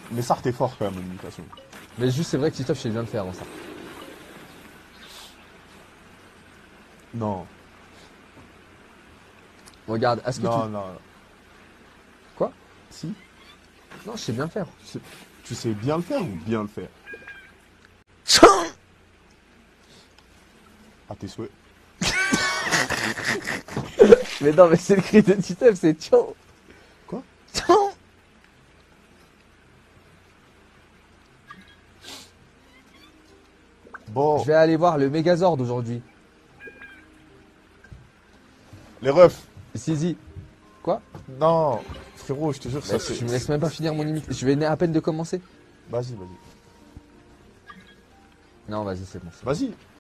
Mais ça, t'es fort quand même en imitation. Mais juste, c'est vrai que Titoff, je sais bien le faire, ça. Non. Regarde, est-ce que Non, tu... non. Quoi? Si. Non, je sais bien faire. Tu sais bien le faire ou bien le faire? À tes souhaits. Mais non, mais c'est le cri de Titeuf, c'est tchao. Quoi? Tchao. Bon, Je vais aller voir le Megazord aujourd'hui. les refs. Zizi. Quoi? Non. Frérot, je te jure, Bah, ça c'est... tu me laisses même pas finir mon limite. Je vais à peine de commencer. Vas-y, vas-y. Non, vas-y, c'est bon. Vas-y.